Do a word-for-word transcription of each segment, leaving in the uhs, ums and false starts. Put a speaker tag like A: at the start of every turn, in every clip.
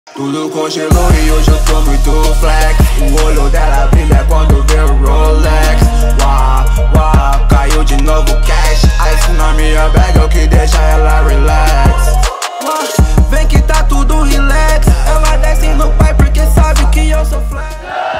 A: Tudo congelou e hoje eu tô muito flex. O olho dela brilha quando vê o Rolex. Uau, uau, caiu de novo cash. Ice na minha bag é o que deixa ela relax. Uau, vem que tá tudo relax. Ela desce no pai porque sabe que eu sou flex.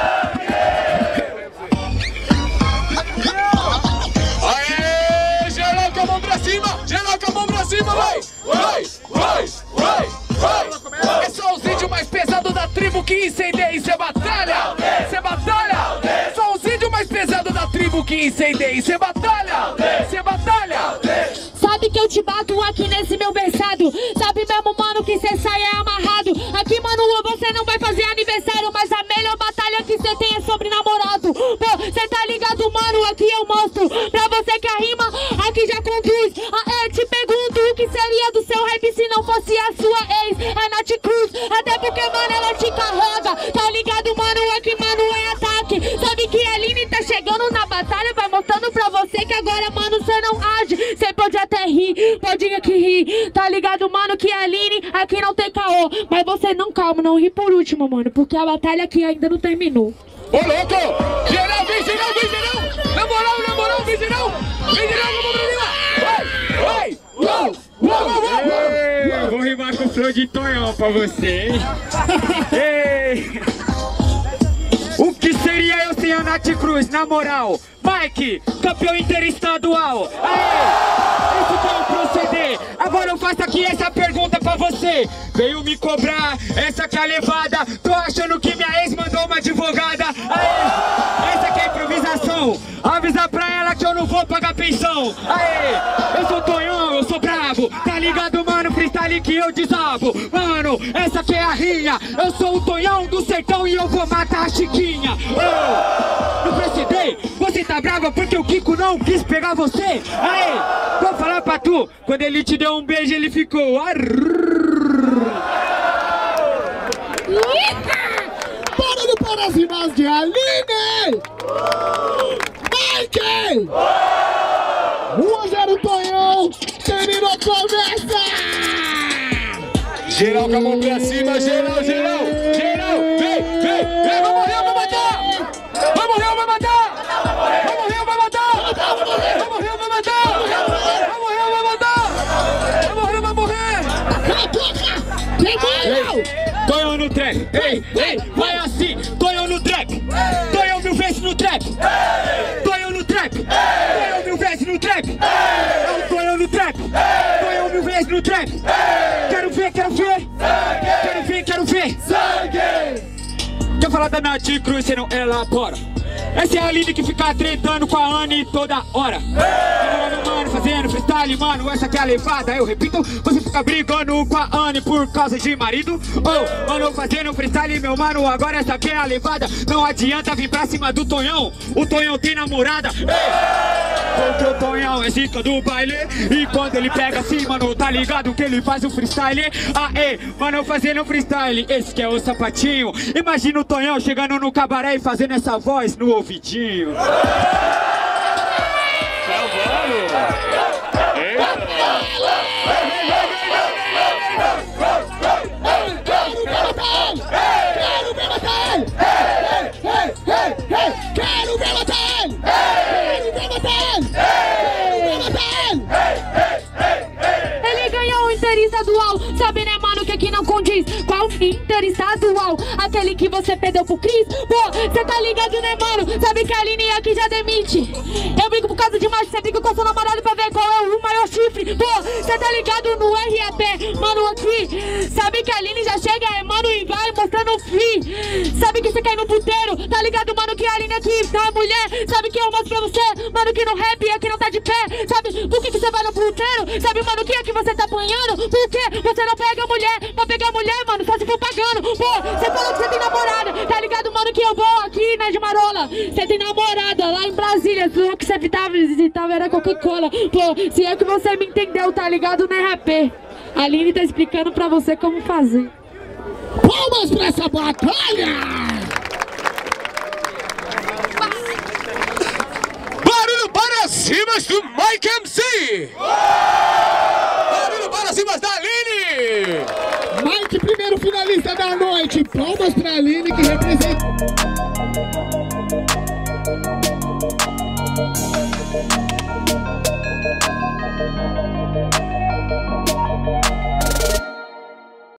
B: Aê, geral com a mão pra cima, geral com a mão pra cima, vai, vai, vai, vai, vai. É só os índios mais pesados da tribo que incendeia e cê batalha, cê batalha. Só os índios mais pesados da tribo que incendeia e cê batalha, cê batalha.
C: Sabe que eu te bato aqui nesse meu versado. Sabe mesmo, mano, que cê sai é amarrado. Aqui, mano, você não vai fazer aniversário, mas a melhor batalha que cê tem é sobre namorado. Pô, cê tá ligado, mano, aqui eu mostro pra você que a rima aqui já conduz. Ah, é, te pergunto o que seria do seu rap se não fosse a sua ex, a Nath Cruz. Até porque, mano, ela te carrega. Tá ligado, mano, aqui, mano, é ataque. Sabe que a Aline tá chegando na batalha, vai mostrando pra você que agora, mano, cê não age. Cê pode até rir, pode aqui rir. Tá ligado, mano, que a Aline aqui não tem caô. Mas você não, calma, não ri por último, mano, porque a batalha aqui ainda não terminou.
B: Ô, louco! Geral, vem geral, vem geral! Na moral, na moral, vem geral! Vem geral, vamos pra cima! Vai, vai! Uou, uou, uou, uou!
D: Vou rimar com flor de tonhão pra você, hein? Ei. O que seria eu sem a Nath Cruz, na moral? Mike, campeão interestadual. Aê, esse que é o proceder. Agora eu faço aqui essa pergunta pra você. Veio me cobrar, essa que é a levada. Tô achando que minha ex mandou uma advogada. Aê, essa que é a improvisação. Avisa pra ela que eu não vou pagar pensão. Aê, eu sou Tonhão, eu sou brabo. Tá ligado, mano, freestyle que eu desabo. Mano, essa que é a rinha. Eu sou o Tonhão do sertão e eu vou matar a Chiquinha. Oh, no proceder, você tá brava porque o Kiko não quis pegar você? Aê, vou falar pra tu, quando ele te deu um beijo ele ficou
E: Barulho para as rimas de Aline! Mike! um a zero Tonhão, terminou, começa!
B: Geral com a mão pra cima, geral, geral, geral! Vem, vem, vem, vai morrer, vai matar! Vai morrer, vai matar! Vai morrer, vai matar! Vai morrer, vai matar! Vai morrer, vai matar! Vai morrer, vai morrer!
E: Cala a boca! Tem mais!
D: Tonhão no trap, ei, ei, vai assim, Tonhão no trap, Tonhão mil vezes no trap, Tonhão no trap, Tonhão mil vezes no trap, é o Tonhão no trap, Tonhão mil vezes no trap, quero ver, quero ver, quero ver, quero ver, sangue! Quer falar da Nath Cruz, você não elabora. Essa é a Aline que fica tretando com a Anne toda hora. Tá mano, fazendo freestyle, mano, essa que é a levada. Eu repito, você fica brigando com a Anne por causa de marido. Oh, mano, fazendo freestyle, meu mano, agora essa que é a levada. Não adianta vir pra cima do Tonhão, o Tonhão tem namorada. Ei, porque o Tonhão é zica do baile. E quando ele pega assim, mano, tá ligado que ele faz o freestyle. Aê, mano, fazendo freestyle, esse que é o sapatinho. Imagina o Tonhão chegando no cabaré e fazendo essa voz no ouvidinho.
E: Quero ver matar ele! Quero ver matar ele! Quero ver matar ele!
C: Ele ganhou o interestadual. Sabe, né, mano, que aqui não condiz. Qual interestadual? Aquele que você perdeu pro Cris? Pô, cê tá ligado, né, mano? Sabe que a Aline aqui já demite. Eu brigo por causa de macho, cê briga com seu namorado pra ver qual é o maior chifre. Pô, cê tá ligado no R A P, mano, aqui. Sabe que a Aline já chega, é, mano, e vai mostrando o free. Sabe que cê cai no puteiro. Tá ligado, mano, que a Aline aqui tá mulher. Sabe que eu mostro pra você, mano, que no rap aqui não tá de pé. Sabe por que que você vai no puteiro? Sabe, mano, que aqui você tá apanhando? Por que você não pega mulher? Pra pegar mulher, mano, só se for pagando. Pô, você falou que você tem namorada. Tá ligado, mano, que eu vou aqui, né, de Marola. Você tem namorada lá em Brasília. O que você visitava, visitava era Coca-Cola. Pô, se é que você me entendeu, tá ligado, né, rapé? A Aline tá explicando pra você como fazer.
E: Palmas pra essa batalha!
B: Barulho para cima do Mike M C! Barulho para cima da Aline!
E: Mike, primeiro finalista da noite. Palmas pra Aline, que representa...